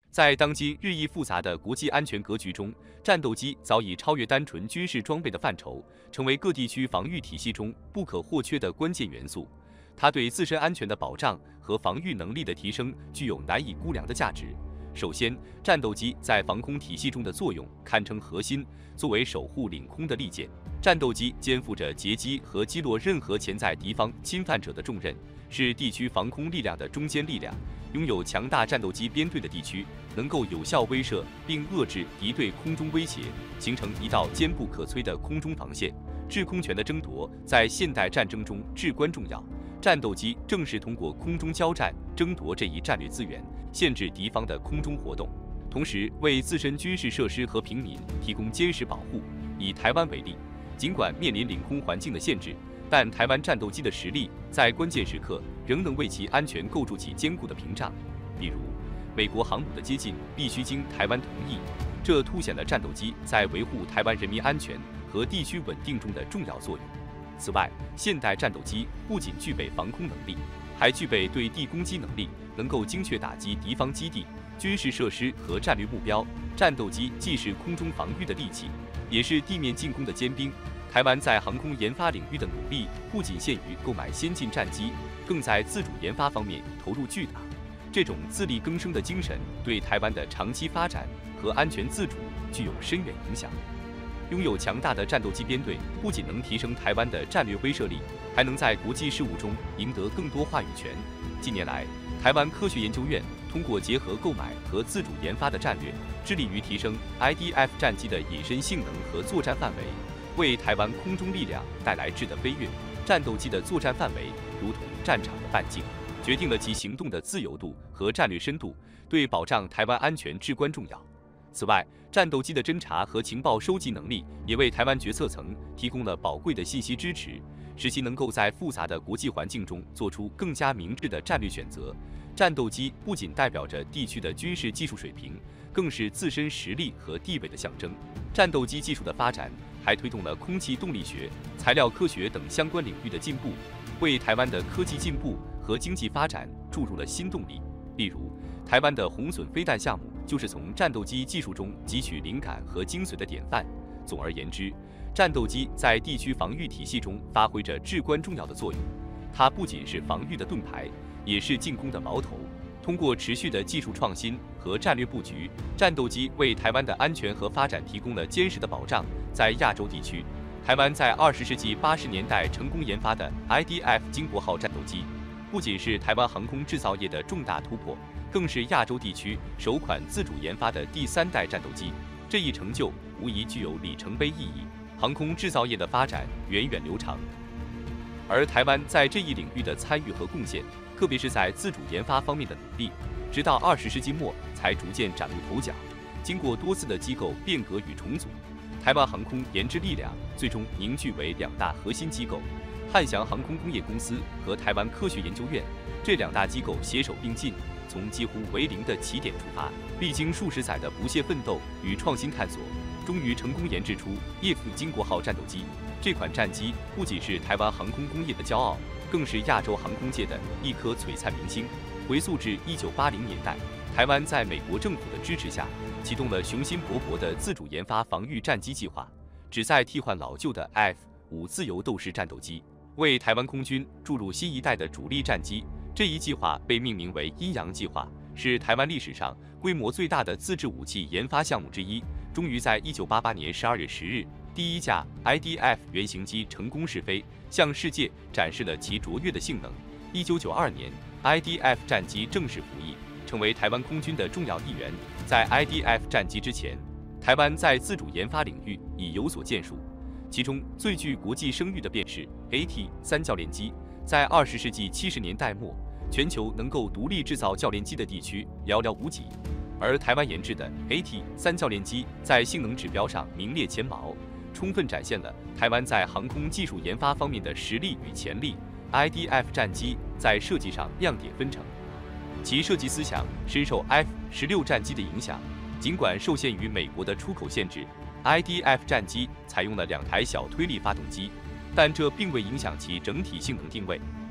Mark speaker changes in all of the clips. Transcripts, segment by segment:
Speaker 1: 在当今日益复杂的国际安全格局中，战斗机早已超越单纯军事装备的范畴，成为各地区防御体系中不可或缺的关键元素。它对自身安全的保障和防御能力的提升具有难以估量的价值。首先，战斗机在防空体系中的作用堪称核心。作为守护领空的利剑，战斗机肩负着截击和击落任何潜在敌方侵犯者的重任，是地区防空力量的中坚力量。拥有强大战斗机编队的地区，能够有效威慑并遏制敌对空中威胁，形成一道坚不可摧的空中防线。制空权的争夺在现代战争中至关重要。战斗机正是通过空中交战争夺这一战略资源，限制敌方的空中活动，同时为自身军事设施和平民提供坚实保护。以台湾为例，尽管面临领空环境的限制，但台湾战斗机的实力在关键时刻仍能为其安全构筑起坚固的屏障。比如，美国航母的接近必须经台湾同意，这凸显了战斗机在维护台湾人民安全和地区稳定中的重要作用。此外，现代战斗机不仅具备防空能力，还具备对地攻击能力，能够精确打击敌方基地、军事设施和战略目标。战斗机既是空中防御的利器，也是地面进攻的尖兵。台湾在航空研发领域的努力不仅限于购买先进战机，更在自主研发方面投入巨大。这种自力更生的精神对台湾的长期发展和安全自主具有深远影响。拥有强大的战斗机编队，不仅能提升台湾的战略威慑力，还能在国际事务中赢得更多话语权。近年来，台湾科学研究院通过结合购买和自主研发的战略，致力于提升 IDF 战机的隐身性能和作战范围，为台湾空中力量带来质的飞跃。战斗机的作战范围如同战场的半径，决定了其行动的自由度和战略深度，对保障台湾安全至关重要。此外，战斗机的侦察和情报收集能力也为台湾决策层提供了宝贵的信息支持，使其能够在复杂的国际环境中做出更加明智的战略选择。战斗机不仅代表着地区的军事技术水平，更是自身实力和地位的象征。战斗机技术的发展还推动了空气动力学、材料科学等相关领域的进步，为台湾的科技进步和经济发展注入了新动力。例如，台湾的红隼飞弹项目就是从战斗机技术中汲取灵感和精髓的典范。总而言之，战斗机在地区防御体系中发挥着至关重要的作用。它不仅是防御的盾牌，也是进攻的矛头。通过持续的技术创新和战略布局，战斗机为台湾的安全和发展提供了坚实的保障。在亚洲地区，台湾在20世纪80年代成功研发的 IDF 经国号战斗机，不仅是台湾航空制造业的重大突破，更是亚洲地区首款自主研发的第3代战斗机。这一成就无疑具有里程碑意义，航空制造业的发展源远流长。而台湾在这一领域的参与和贡献，特别是在自主研发方面的努力，直到20世纪末才逐渐崭露头角。经过多次的机构变革与重组，台湾航空研制力量最终凝聚为2大核心机构：汉翔航空工业公司和台湾科学研究院。这2大机构携手并进，从几乎为零的起点出发，历经数十载的不懈奋斗与创新探索，终于成功研制出叶夫经国号战斗机。这款战机不仅是台湾航空工业的骄傲，更是亚洲航空界的一颗璀璨明星。回溯至1980年代，台湾在美国政府的支持下，启动了雄心勃勃的自主研发防御战机计划，旨在替换老旧的 F-5自由斗士战斗机，为台湾空军注入新一代的主力战机。这一计划被命名为阴阳计划，是台湾历史上规模最大的自制武器研发项目之一。终于在1988年12月10日，第1架 IDF 原型机成功试飞，向世界展示了其卓越的性能。1992年 ，IDF 战机正式服役，成为台湾空军的重要一员。在 IDF 战机之前，台湾在自主研发领域已有所建树，其中最具国际声誉的便是 AT-3教练机。在20世纪70年代末，全球能够独立制造教练机的地区寥寥无几，而台湾研制的 AT-3教练机在性能指标上名列前茅，充分展现了台湾在航空技术研发方面的实力与潜力。IDF 战机在设计上亮点纷呈，其设计思想深受 F-16战机的影响。尽管受限于美国的出口限制， IDF 战机采用了2台小推力发动机，但这并未影响其整体性能定位。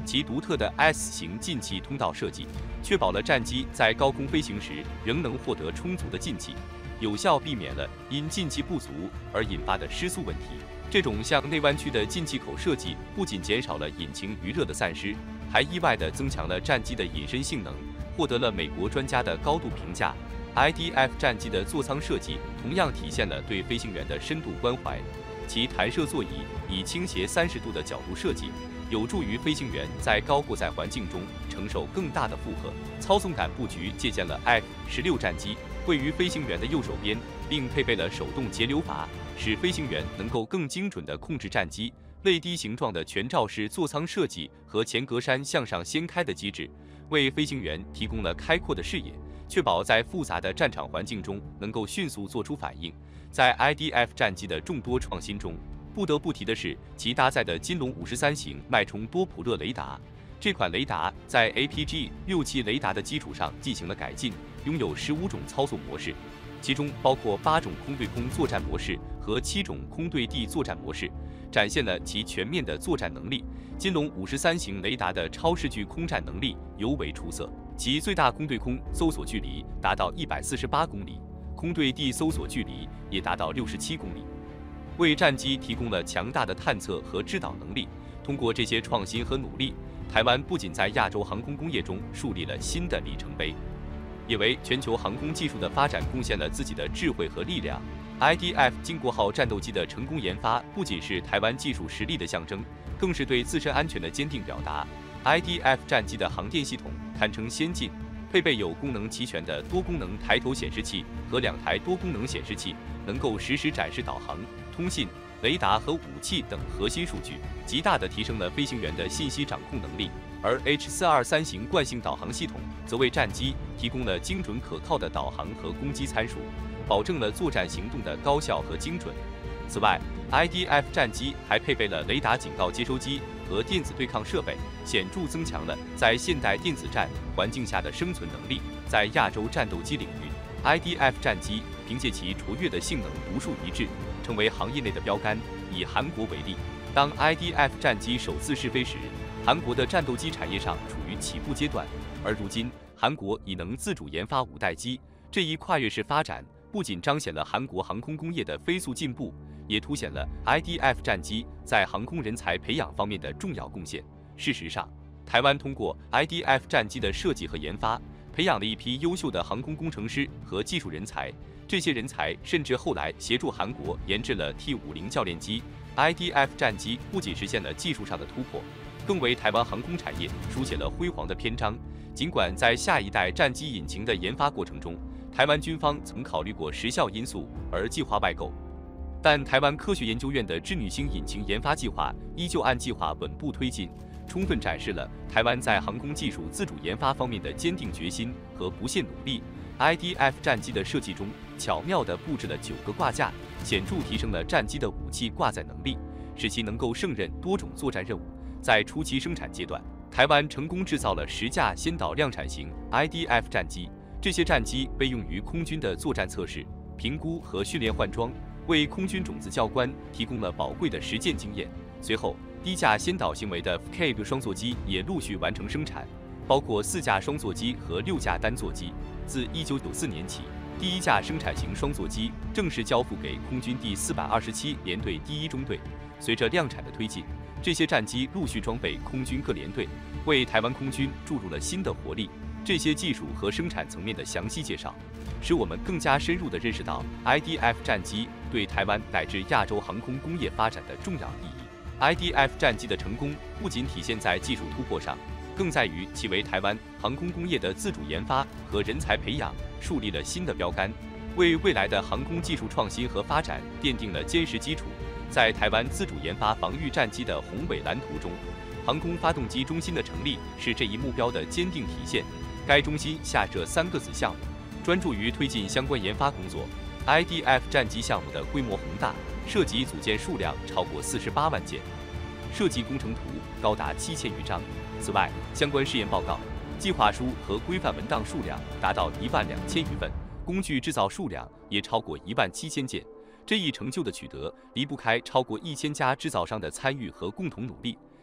Speaker 1: 其独特的 S 型进气通道设计，确保了战机在高空飞行时仍能获得充足的进气，有效避免了因进气不足而引发的失速问题。这种向内弯曲的进气口设计不仅减少了引擎余热的散失，还意外地增强了战机的隐身性能，获得了美国专家的高度评价。IDF 战机的座舱设计同样体现了对飞行员的深度关怀，其弹射座椅以倾斜30度的角度设计，有助于飞行员在高过载环境中承受更大的负荷。操纵杆布局借鉴了 F-16战机，位于飞行员的右手边，并配备了手动节流阀，使飞行员能够更精准地控制战机。泪滴形状的全罩式座舱设计和前格栅向上掀开的机制，为飞行员提供了开阔的视野，确保在复杂的战场环境中能够迅速做出反应。在 IDF 战机的众多创新中，不得不提的是其搭载的金龙53型脉冲多普勒雷达。这款雷达在 APG-67雷达的基础上进行了改进，拥有15种操作模式，其中包括8种空对空作战模式和7种空对地作战模式，展现了其全面的作战能力。金龙53型雷达的超视距空战能力尤为出色，其最大空对空搜索距离达到148公里，空对地搜索距离也达到67公里，为战机提供了强大的探测和制导能力。通过这些创新和努力，台湾不仅在亚洲航空工业中树立了新的里程碑，也为全球航空技术的发展贡献了自己的智慧和力量。IDF 经国号战斗机的成功研发，不仅是台湾技术实力的象征，更是对自身安全的坚定表达。IDF 战机的航电系统堪称先进，配备有功能齐全的多功能抬头显示器和2台多功能显示器，能够实时展示导航、通信、雷达和武器等核心数据，极大地提升了飞行员的信息掌控能力。而 H423型惯性导航系统则为战机提供了精准可靠的导航和攻击参数，保证了作战行动的高效和精准。此外， IDF 战机还配备了雷达警告接收机和电子对抗设备，显著增强了在现代电子战环境下的生存能力。在亚洲战斗机领域， IDF 战机凭借其卓越的性能独树一帜，成为行业内的标杆。以韩国为例，当 IDF 战机首次试飞时，韩国的战斗机产业上处于起步阶段，而如今韩国已能自主研发5代机。这一跨越式发展不仅彰显了韩国航空工业的飞速进步，也凸显了 IDF 战机在航空人才培养方面的重要贡献。事实上，台湾通过 IDF 战机的设计和研发，培养了一批优秀的航空工程师和技术人才，这些人才甚至后来协助韩国研制了 T-50教练机。IDF 战机不仅实现了技术上的突破，更为台湾航空产业书写了辉煌的篇章。尽管在下一代战机引擎的研发过程中，台湾军方曾考虑过时效因素而计划外购，但台湾科学研究院的织女星引擎研发计划依旧按计划稳步推进，充分展示了台湾在航空技术自主研发方面的坚定决心和不懈努力。IDF 战机的设计中巧妙地布置了9个挂架，显著提升了战机的武器挂载能力，使其能够胜任多种作战任务。在初期生产阶段，台湾成功制造了10架先导量产型 IDF 战机，这些战机被用于空军的作战测试、评估和训练换装，为空军种子教官提供了宝贵的实践经验。随后，低架先导型为的 FCAB 双座机也陆续完成生产，包括4架双座机和6架单座机。自1994年起，第1架生产型双座机正式交付给空军第427联队第1中队。随着量产的推进，这些战机陆续装备空军各联队，为台湾空军注入了新的活力。这些技术和生产层面的详细介绍，使我们更加深入地认识到 IDF 战机对台湾乃至亚洲航空工业发展的重要意义。IDF 战机的成功不仅体现在技术突破上，更在于其为台湾航空工业的自主研发和人才培养树立了新的标杆，为未来的航空技术创新和发展奠定了坚实基础。在台湾自主研发防御战机的宏伟蓝图中，航空发动机中心的成立是这一目标的坚定体现。该中心下设3个子项目，专注于推进相关研发工作。IDF 战机项目的规模宏大，涉及组件数量超过48万件，设计工程图高达7000余张。此外，相关试验报告、计划书和规范文档数量达到12000余份，工具制造数量也超过17000件。这一成就的取得离不开超过1000家制造商的参与和共同努力。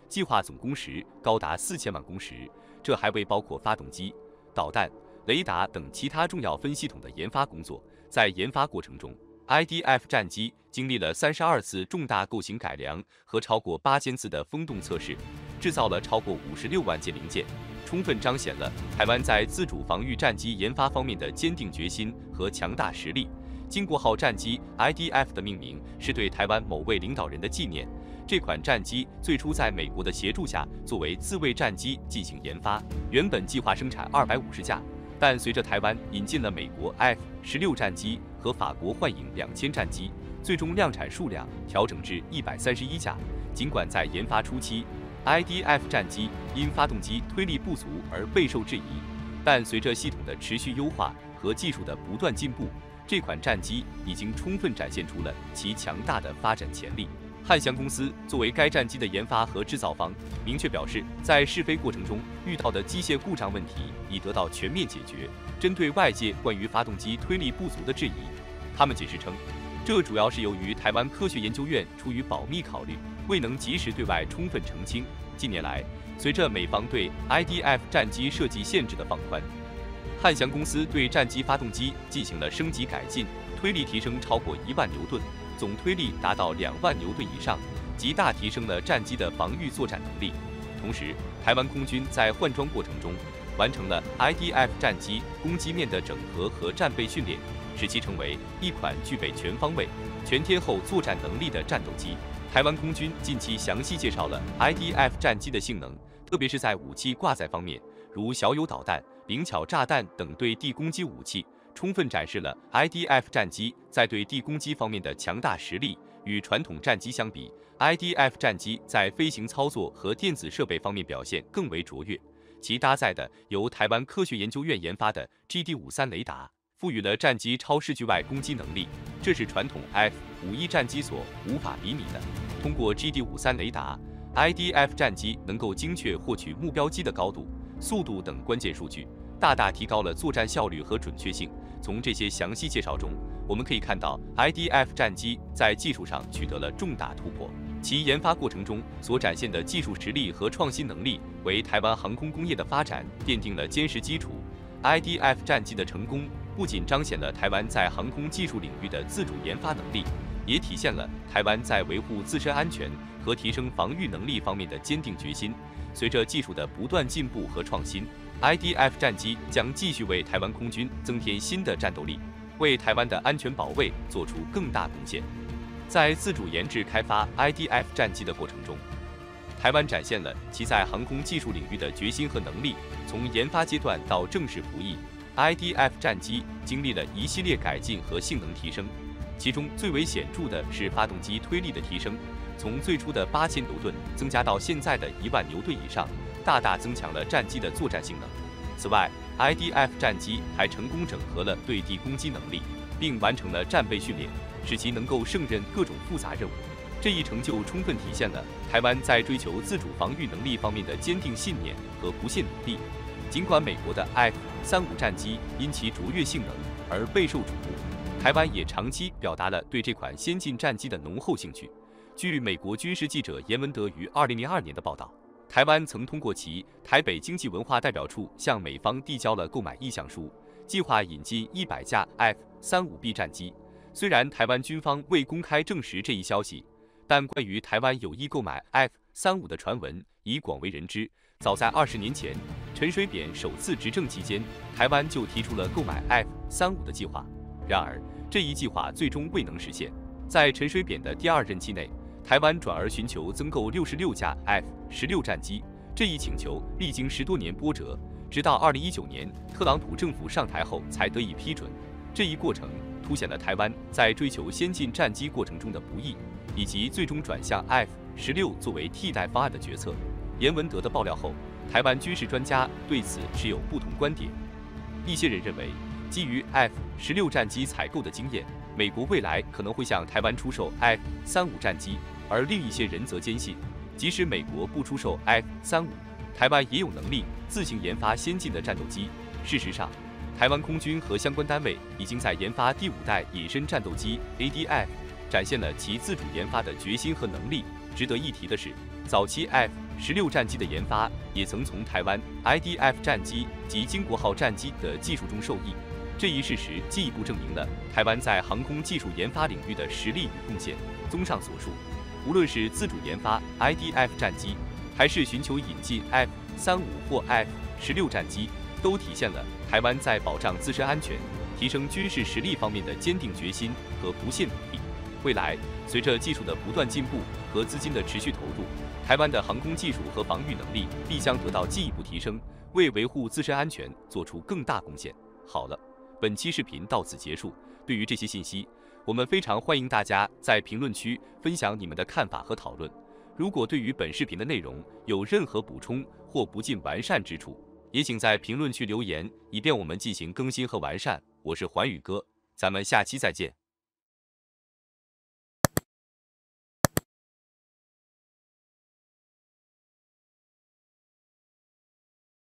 Speaker 1: 计划总工时高达4000万工时，这还未包括发动机、导弹、雷达等其他重要分系统的研发工作。在研发过程中， IDF 战机经历了32次重大构型改良和超过8000次的风洞测试，制造了超过56万件零件，充分彰显了台湾在自主防御战机研发方面的坚定决心和强大实力。经国号战机 IDF 的命名是对台湾某位领导人的纪念。这款战机最初在美国的协助下作为自卫战机进行研发，原本计划生产250架，但随着台湾引进了美国 F-16战机和法国幻影2000战机，最终量产数量调整至131架。尽管在研发初期， IDF 战机因发动机推力不足而备受质疑，但随着系统的持续优化和技术的不断进步，这款战机已经充分展现出了其强大的发展潜力。汉翔公司作为该战机的研发和制造方，明确表示，在试飞过程中遇到的机械故障问题已得到全面解决。针对外界关于发动机推力不足的质疑，他们解释称，这主要是由于台湾科学研究院出于保密考虑，未能及时对外充分澄清。近年来，随着美方对 IDF 战机设计限制的放宽，汉翔公司对战机发动机进行了升级改进，推力提升超过1万牛顿，总推力达到2万牛顿以上，极大提升了战机的防御作战能力。同时，台湾空军在换装过程中完成了 IDF 战机攻击面的整合和战备训练，使其成为一款具备全方位、全天候作战能力的战斗机。台湾空军近期详细介绍了 IDF 战机的性能，特别是在武器挂载方面，如小友导弹、灵巧炸弹等对地攻击武器，充分展示了 IDF 战机在对地攻击方面的强大实力。与传统战机相比， IDF 战机在飞行操作和电子设备方面表现更为卓越。其搭载的由台湾科学研究院研发的 GD53雷达，赋予了战机超视距外攻击能力，这是传统 F-51战机所无法比拟的。通过 GD53雷达， IDF 战机能够精确获取目标机的高度、速度等关键数据，大大提高了作战效率和准确性。从这些详细介绍中，我们可以看到 IDF 战机在技术上取得了重大突破，其研发过程中所展现的技术实力和创新能力，为台湾航空工业的发展奠定了坚实基础。IDF 战机的成功不仅彰显了台湾在航空技术领域的自主研发能力，也体现了台湾在维护自身安全和提升防御能力方面的坚定决心。随着技术的不断进步和创新， IDF 战机将继续为台湾空军增添新的战斗力，为台湾的安全保卫做出更大贡献。在自主研制开发 IDF 战机的过程中，台湾展现了其在航空技术领域的决心和能力。从研发阶段到正式服役， IDF 战机经历了一系列改进和性能提升，其中最为显著的是发动机推力的提升，从最初的8000牛顿增加到现在的1万牛顿以上，大大增强了战机的作战性能。此外， IDF 战机还成功整合了对地攻击能力，并完成了战备训练，使其能够胜任各种复杂任务。这一成就充分体现了台湾在追求自主防御能力方面的坚定信念和不懈努力。尽管美国的 F-35战机因其卓越性能而备受瞩目，台湾也长期表达了对这款先进战机的浓厚兴趣。据美国军事记者严文德于2002年的报道，台湾曾通过其台北经济文化代表处向美方递交了购买意向书，计划引进100架 F-35B 战机。虽然台湾军方未公开证实这一消息，但关于台湾有意购买 F-35的传闻已广为人知。早在20年前，陈水扁首次执政期间，台湾就提出了购买 F-35的计划。然而，这一计划最终未能实现。在陈水扁的第2任期内，台湾转而寻求增购66架 F-16战机，这一请求历经10多年波折，直到2019年特朗普政府上台后才得以批准。这一过程凸显了台湾在追求先进战机过程中的不易，以及最终转向 F-16作为替代方案的决策。严文德的爆料后，台湾军事专家对此持有不同观点。一些人认为，基于 F-16战机采购的经验，美国未来可能会向台湾出售 F-35战机，而另一些人则坚信，即使美国不出售 F-35，台湾也有能力自行研发先进的战斗机。事实上，台湾空军和相关单位已经在研发第5代隐身战斗机 ADF， 展现了其自主研发的决心和能力。值得一提的是，早期 16战机的研发也曾从台湾 IDF 战机及经国号战机的技术中受益。这一事实进一步证明了台湾在航空技术研发领域的实力与贡献。综上所述，无论是自主研发 IDF 战机，还是寻求引进 F-35或 F-16战机，都体现了台湾在保障自身安全、提升军事实力方面的坚定决心和不懈努力。未来，随着技术的不断进步和资金的持续投入，台湾的航空技术和防御能力必将得到进一步提升，为维护自身安全做出更大贡献。好了，本期视频到此结束。对于这些信息，我们非常欢迎大家在评论区分享你们的看法和讨论。如果对于本视频的内容有任何补充或不尽完善之处，也请在评论区留言，以便我们进行更新和完善。我是环宇哥，咱们下期再见。